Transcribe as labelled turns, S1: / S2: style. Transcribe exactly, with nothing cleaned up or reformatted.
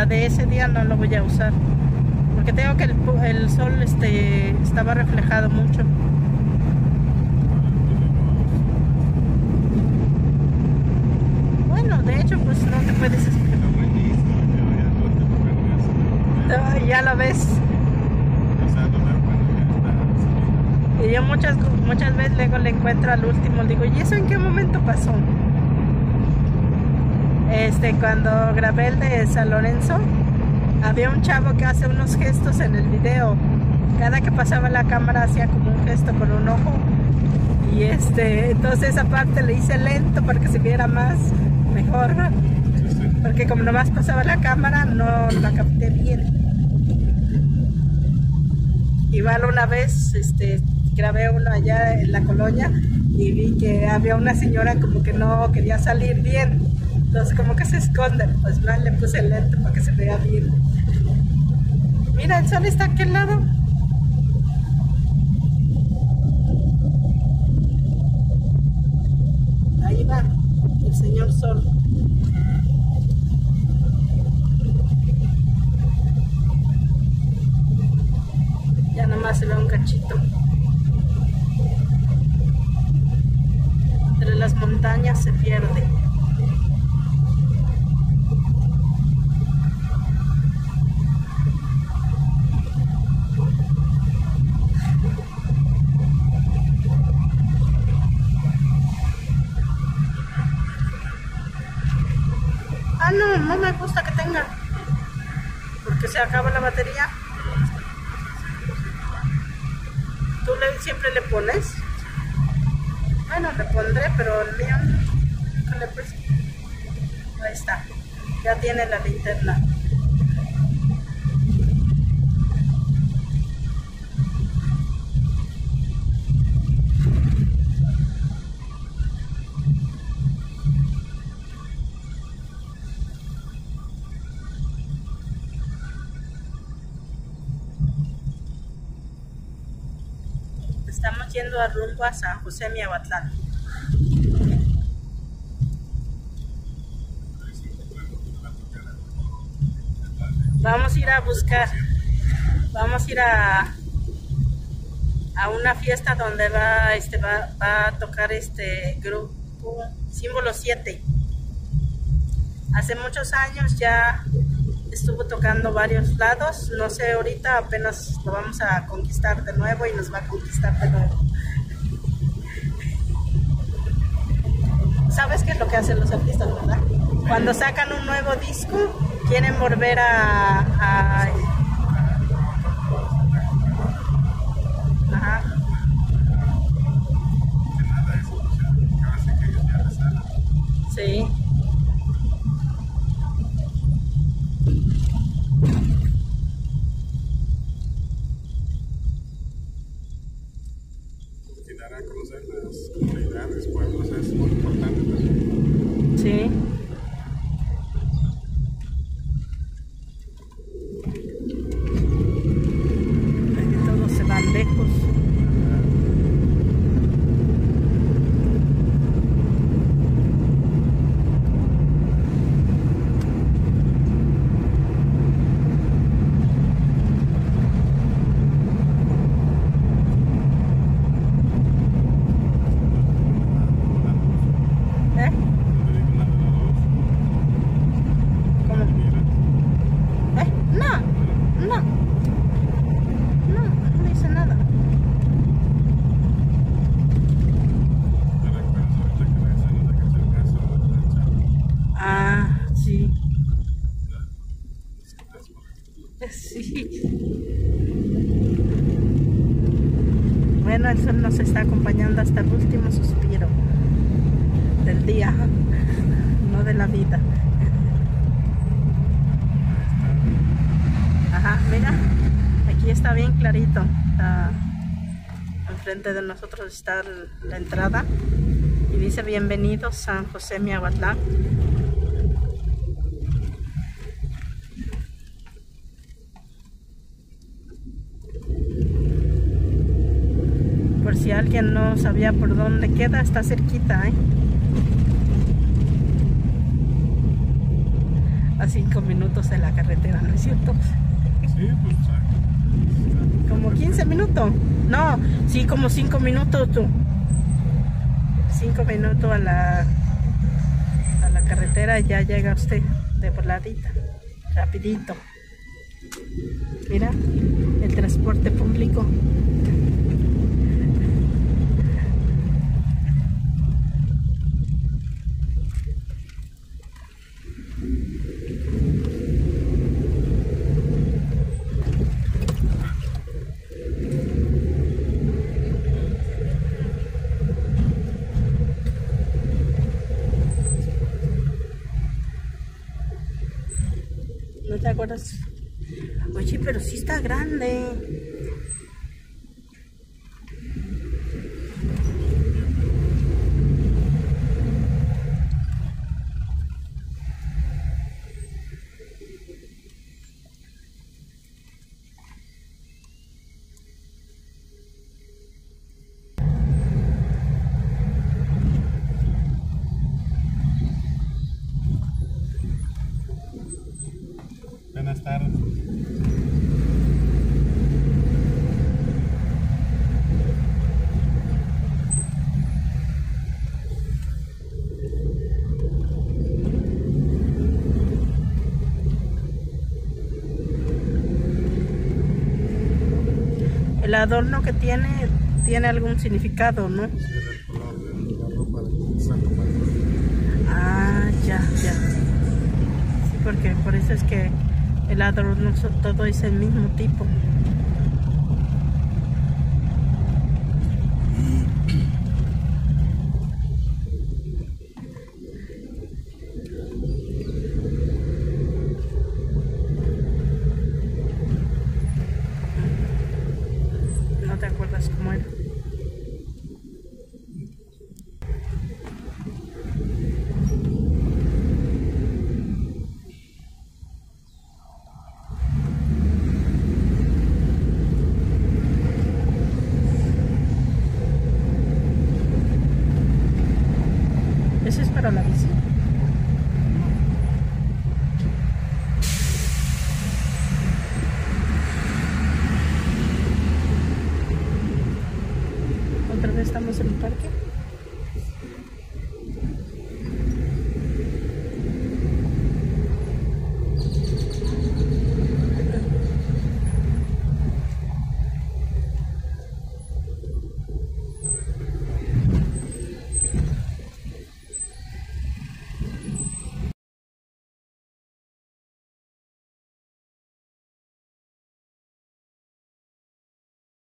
S1: la de ese día no lo voy a usar, porque tengo que el, el sol este, estaba reflejado mucho. Bueno, de hecho, pues no te puedes explicar. No, ya lo ves. Y yo muchas, muchas veces luego le encuentro al último, digo, ¿y eso en qué momento pasó? Este, cuando grabé el de San Lorenzo, había un chavo que hace unos gestos en el video. Cada que pasaba la cámara hacía como un gesto con un ojo. Y este, entonces esa parte le hice lento para que se viera más, mejor. Porque como nomás pasaba la cámara, no la capté bien. Igual una vez, este, grabé uno allá en la colonia y vi que había una señora como que no quería salir bien. Entonces como que se esconden, pues mal le puse el lente para que se vea bien. Mira, el sol está a aquel lado. Ahí va el señor sol. Ya nomás se ve un cachito. Entre las montañas se pierde. Ah, no, no me gusta que tenga, porque se acaba la batería. ¿Tú le, siempre le pones? Bueno, le pondré, pero el mío no le puse. Ahí está, ya tiene la linterna. Estamos yendo a rumbo a San José Miahuatlán. Vamos a ir a buscar, vamos a ir a, a una fiesta donde va, este, va, va a tocar este grupo Símbolo siete. Hace muchos años ya estuvo tocando varios lados, no sé, ahorita apenas lo vamos a conquistar de nuevo y nos va a conquistar de nuevo. ¿Sabes qué es lo que hacen los artistas, verdad? Cuando sacan un nuevo disco, quieren volver a... a... Ajá. Sí.
S2: Dar a conocer las comunidades, pueblos, es muy importante también.
S1: Sí. Es que todos se van lejos. Sí. Bueno, el sol nos está acompañando hasta el último suspiro del día, no de la vida. Ajá, mira, aquí está bien clarito. Está enfrente de nosotros está la entrada y dice bienvenidos San José Miahuatlán. Por si alguien no sabía por dónde queda, está cerquita, ¿eh? a cinco minutos de la carretera, ¿no es cierto?
S2: Sí, pues.
S1: Como quince minutos. No, sí, como cinco minutos tú. cinco minutos a la, a la carretera y ya llega usted de voladita. Rapidito. Mira, el transporte público. ¿No te acuerdas? Oye, pero sí está grande.
S2: Buenas tardes.
S1: El adorno que tiene, tiene algún significado, ¿no?
S2: Sí, el color de la ropa del Santo Patrón.
S1: Ah, ya, ya. Sí, porque por eso es que el adorno todo es el mismo tipo. ¿No te acuerdas cómo era? Eso es para la bici. Otra vez estamos en el parque.